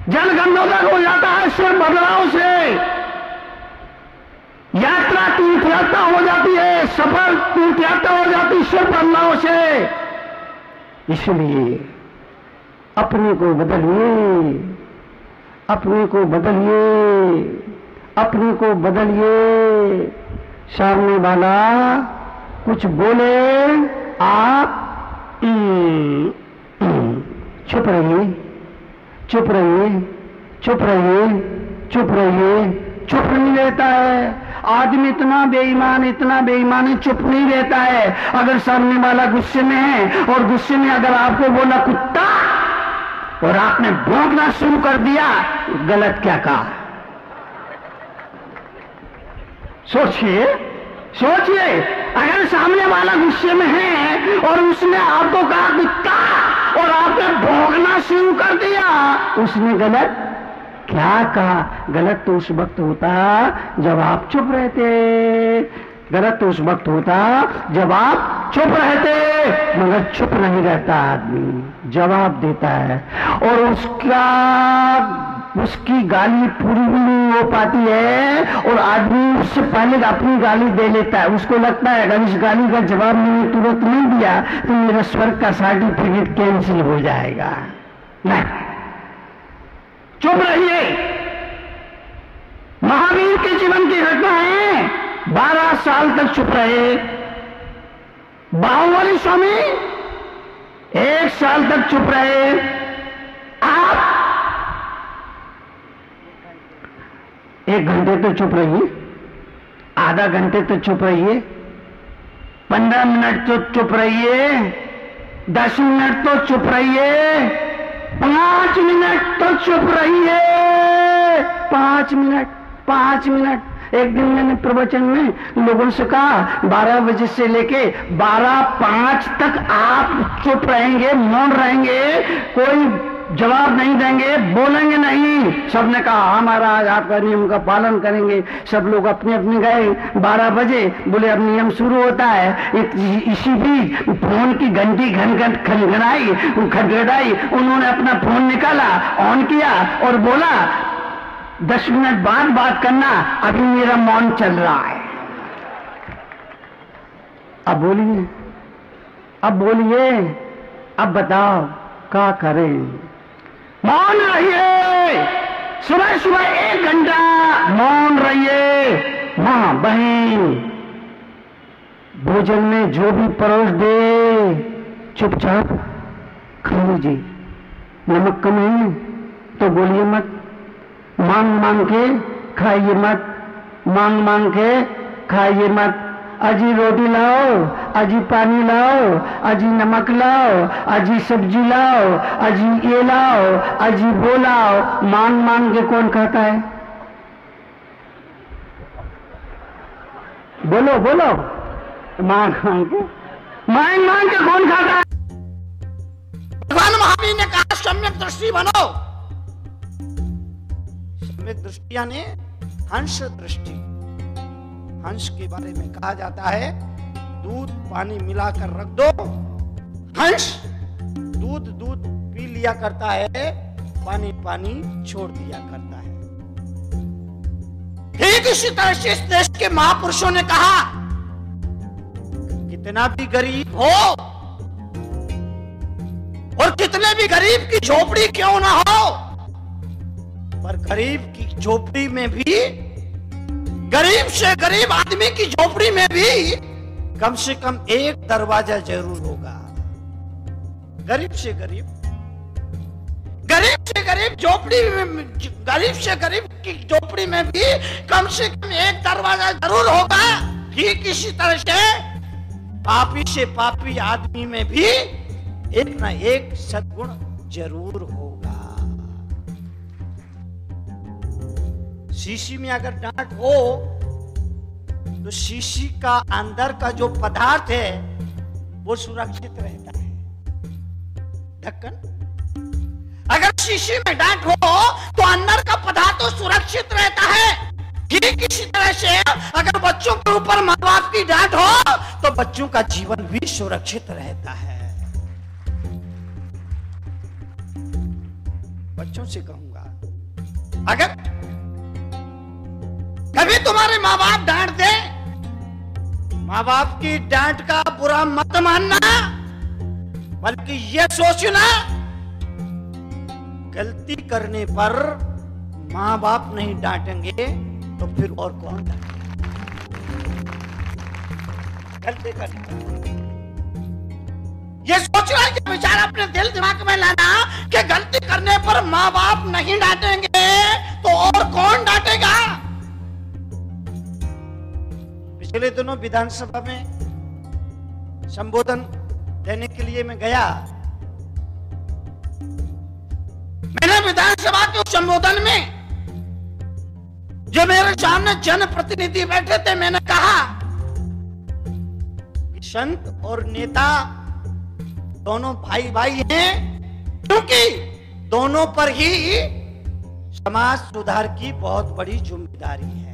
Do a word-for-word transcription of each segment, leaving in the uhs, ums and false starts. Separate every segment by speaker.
Speaker 1: जल गंधोदक हो जाता है सिर बदलाव से, यात्रा तीर्थयात्रा हो जाती है, सफर तीर्थयात्रा हो जाती है सिर बदलाव से। इसलिए अपने को बदलिए, अपने को बदलिए, अपने को बदलिए। सामने वाला कुछ बोले, आप चुप रहिए, चुप रहिए, चुप रहिए, चुप रहिए। चुप नहीं रहता है आदमी, इतना बेईमान, इतना बेईमान है, चुप नहीं रहता है। अगर सामने वाला गुस्से में है और गुस्से में अगर आपको बोला कुत्ता और आपने भौंकना शुरू कर दिया, गलत क्या कहा? सोचिए, सोचिए। अगर सामने वाला गुस्से में है और उसने आपको कहा कुत्ता और आपने भौंकना शुरू कर दिया, उसने गलत क्या कहा? गलत तो उस वक्त होता जब आप चुप रहते, गलत तो उस वक्त होता जब आप चुप रहते। मगर चुप नहीं रहता आदमी, जवाब देता है और उसका उसकी गाली पूरी भी नहीं हो पाती है और आदमी उससे पहले अपनी गाली दे लेता है। उसको लगता है अगर इस गाली का जवाब मैंने तुरंत नहीं दिया तो मेरा स्वर्ग का सर्टिफिकेट कैंसिल हो जाएगा। नहीं, चुप रहिए। महावीर के जीवन की घटना है, बारह साल तक चुप रहे। बाहुबली स्वामी एक साल तक चुप रहे। आप एक घंटे तो चुप रहिए, आधा घंटे तो चुप रहिए, पंद्रह मिनट तो चुप रहिए, दस मिनट तो चुप रहिए, पांच मिनट तो चुप रहिए, पांच मिनट, पांच मिनट। एक दिन मैंने प्रवचन में लोगों से कहा बारह बजे से लेके बारह पांच तक आप चुप रहेंगे, मौन रहेंगे, कोई जवाब नहीं देंगे, बोलेंगे नहीं। सबने कहा हमारा आज आपका नियम का पालन करेंगे। सब लोग अपने अपने गए। बारह बजे बोले अब नियम शुरू होता है। इसी बीच फोन की घंटी घन घन खनखनाई खटखटाई। उन्होंने अपना फोन निकाला, ऑन किया और बोला दस मिनट बाद बात करना, अभी मेरा मौन चल रहा है। अब बोलिए, अब बोलिए, अब बताओ क्या करें? मौन रहिए। सुबह सुबह एक घंटा मौन रहिए। मां बहन भोजन में जो भी परोस दे चुपचाप खा लीजिए। नमक कम है तो बोलिए मत, मांग मांग के खाइए मत, मांग मांग के खाइए मत। अजी रोटी लाओ, अजी पानी लाओ, अजी नमक लाओ, अजी सब्जी लाओ, अजी ये लाओ, अजी वो लाओ। मांग मांग के कौन खाता है? बोलो बोलो, मांग मांग के, मांग मांग के कौन खाता है?
Speaker 2: भगवान महावीर ने कहा सम्यक दृष्टि बनो। सम्यक दृष्टि यानी हंस दृष्टि। हंस के बारे में कहा जाता है दूध पानी मिलाकर रख दो, हंस दूध दूध पी लिया करता है, पानी पानी छोड़ दिया करता है। ठीक इसी तरह से इस देश के महापुरुषों ने कहा कितना भी गरीब हो और कितने भी गरीब की झोपड़ी क्यों ना हो, पर गरीब की झोपड़ी में भी, गरीब से गरीब आदमी की झोपड़ी में भी कम से कम एक दरवाजा जरूर होगा। गरीब से गरीब, गरीब से गरीब झोपड़ी में, गरीब से गरीब की झोपड़ी में भी कम से कम एक दरवाजा जरूर होगा। ठीक इसी तरह से पापी से पापी आदमी में भी एक ना एक सद्गुण जरूर होगा। शीशी में अगर डांट हो तो शीशी का अंदर का जो पदार्थ है वो सुरक्षित रहता है, ढक्कन। अगर शीशी में डांट हो तो अंदर का पदार्थ तो सुरक्षित रहता है। ठीक इसी तरह से अगर बच्चों के ऊपर माँ बाप की डांट हो तो बच्चों का जीवन भी सुरक्षित रहता है। बच्चों से कहूंगा, अगर कभी तुम्हारे माँ बाप डांट दे, माँ बाप की डांट का बुरा मत मानना, बल्कि ये सोचना गलती करने पर माँ बाप नहीं डांटेंगे तो फिर और कौन डांटेगा। गलती करने पर ये सोचना, ये विचार अपने दिल दिमाग में लाना कि गलती करने पर माँ बाप नहीं डांटेंगे तो और कौन डांटेगा। पिछले दिनों विधानसभा में संबोधन देने के लिए मैं गया। मैंने विधानसभा के उस संबोधन में जो मेरे सामने जनप्रतिनिधि बैठे थे, मैंने कहा कि संत और नेता दोनों भाई भाई हैं, क्योंकि दोनों पर ही समाज सुधार की बहुत बड़ी जिम्मेदारी है।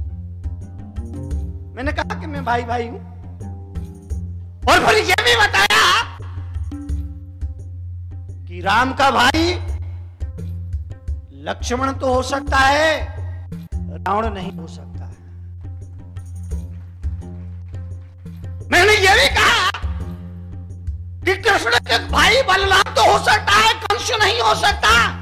Speaker 2: मैंने कहा कि मैं भाई भाई हूं, और फिर यह भी बताया कि राम का भाई लक्ष्मण तो हो सकता है, रावण नहीं हो सकता है। मैंने यह भी कहा कि कृष्ण के भाई बलराम तो हो सकता है, कंस नहीं हो सकता।